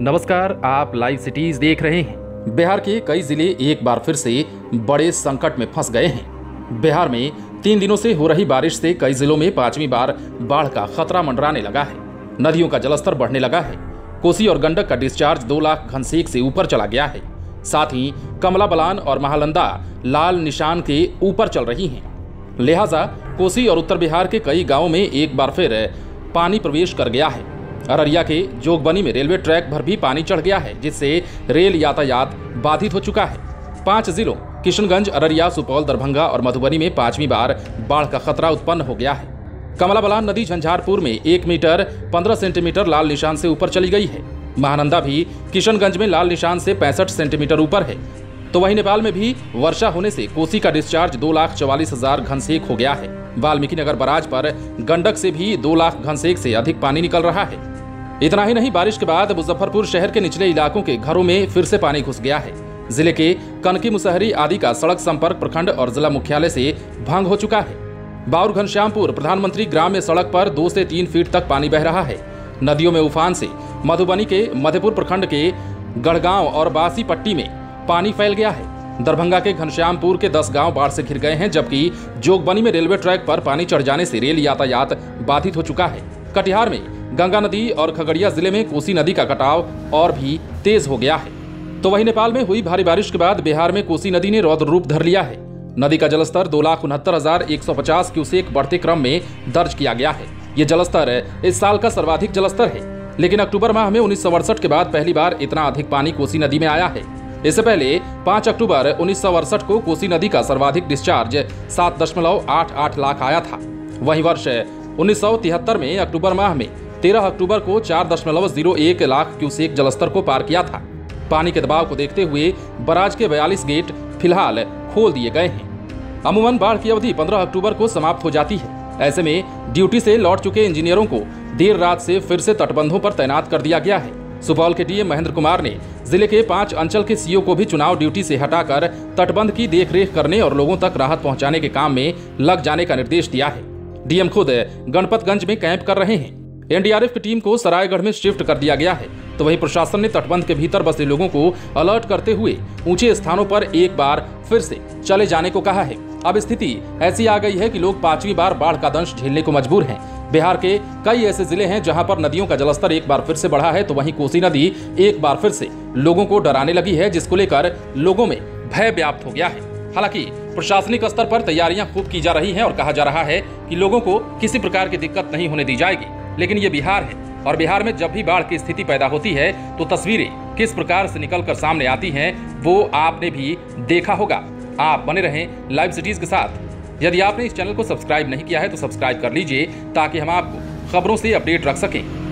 नमस्कार, आप live cities देख रहे हैं। बिहार के कई जिले एक बार फिर से बड़े संकट में फंस गए हैं। बिहार में 3 दिनों से हो रही बारिश से कई जिलों में 5वीं बार बाढ़ का खतरा मंडराने लगा है। नदियों का जलस्तर बढ़ने लगा है। कोसी और गंडक का डिस्चार्ज 2 लाख घनसेक से ऊपर चला गया है। साथ ही कमला बलान और महानंदा लाल निशान के ऊपर चल रही हैं। लिहाजा कोसी और उत्तर बिहार के कई गांवों में एक बार फिर पानी प्रवेश कर गया है। अररिया के जोगबनी में रेलवे ट्रैक पर भी पानी चढ़ गया है, जिससे रेल यातायात बाधित हो चुका है। 5 जिलों किशनगंज, अररिया, सुपौल, दरभंगा और मधुबनी में 5वीं बार बाढ़ का खतरा उत्पन्न हो गया है। कमला बलान नदी झंझारपुर में 1 मीटर 15 सेंटीमीटर लाल निशान से ऊपर चली गई है। महानंदा भी किशनगंज में लाल निशान से 65 सेंटीमीटर ऊपर है। तो वहीं नेपाल में भी वर्षा होने से कोसी का डिस्चार्ज 2,44,000 घनसेक हो गया है। वाल्मीकि नगर बराज पर गंडक से भी 2 लाख घनसेक से अधिक पानी निकल रहा है। इतना ही नहीं, बारिश के बाद मुजफ्फरपुर शहर के निचले इलाकों के घरों में फिर से पानी घुस गया है। जिले के कनकी, मुसहरी आदि का सड़क संपर्क प्रखंड और जिला मुख्यालय से भंग हो चुका है। बाउर घनश्यामपुर प्रधानमंत्री ग्राम्य सड़क पर 2 से 3 फीट तक पानी बह रहा है। नदियों में उफान से मधुबनी के मधेपुर प्रखंड के गढ़गांव और बासी पट्टी में पानी फैल गया है। दरभंगा के घनश्यामपुर के 10 गांव बाढ़ से घिर गए हैं, जबकि जोगबनी में रेलवे ट्रैक पर पानी चढ़ जाने से रेल यातायात बाधित हो चुका है। कटिहार में गंगा नदी और खगड़िया जिले में कोसी नदी का कटाव और भी तेज हो गया है। तो वहीं नेपाल में हुई भारी बारिश के बाद बिहार में कोसी नदी ने रौद्र रूप धर लिया है। नदी का जलस्तर 2,69,150 क्यूसेक बढ़ते क्रम में दर्ज किया गया है। ये जलस्तर इस साल का सर्वाधिक जलस्तर है, लेकिन अक्टूबर माह में 1968 के बाद पहली बार इतना अधिक पानी कोसी नदी में आया है। इससे पहले 5 अक्टूबर 1968 को कोसी नदी का सर्वाधिक डिस्चार्ज 7.88 लाख आया था। वहीं वर्ष 1973 में अक्टूबर माह में 13 अक्टूबर को 4.01 लाख क्यूसेक जलस्तर को पार किया था। पानी के दबाव को देखते हुए बराज के 42 गेट फिलहाल खोल दिए गए हैं। अमूमन बाढ़ की अवधि 15 अक्टूबर को समाप्त हो जाती है। ऐसे में ड्यूटी से लौट चुके इंजीनियरों को देर रात से फिर से तटबंधों पर तैनात कर दिया गया है। सुपौल के डीएम महेंद्र कुमार ने जिले के 5 अंचल के सीओ को भी चुनाव ड्यूटी से हटाकर तटबंध की देखरेख करने और लोगों तक राहत पहुंचाने के काम में लग जाने का निर्देश दिया है। डीएम खुद गणपतगंज में कैंप कर रहे हैं। एनडीआरएफ की टीम को सरायगढ़ में शिफ्ट कर दिया गया है। तो वहीं प्रशासन ने तटबंध के भीतर बसे लोगों को अलर्ट करते हुए ऊंचे स्थानों पर एक बार फिर से चले जाने को कहा है। अब स्थिति ऐसी आ गई है कि लोग 5वीं बार बाढ़ का दंश झेलने को मजबूर हैं। बिहार के कई ऐसे जिले हैं जहां पर नदियों का जलस्तर एक बार फिर से बढ़ा है, तो वहीं कोसी नदी एक बार फिर से लोगों को डराने लगी है, जिसको लेकर लोगों में भय व्याप्त हो गया है। हालांकि प्रशासनिक स्तर पर तैयारियां खूब की जा रही हैं और कहा जा रहा है कि लोगों को किसी प्रकार की दिक्कत नहीं होने दी जाएगी। लेकिन ये बिहार है और बिहार में जब भी बाढ़ की स्थिति पैदा होती है तो तस्वीरें किस प्रकार से निकलकर सामने आती हैं वो आपने भी देखा होगा। आप बने रहें लाइव सिटीज के साथ। यदि आपने इस चैनल को सब्सक्राइब नहीं किया है तो सब्सक्राइब कर लीजिए, ताकि हम आपको खबरों से अपडेट रख सकें।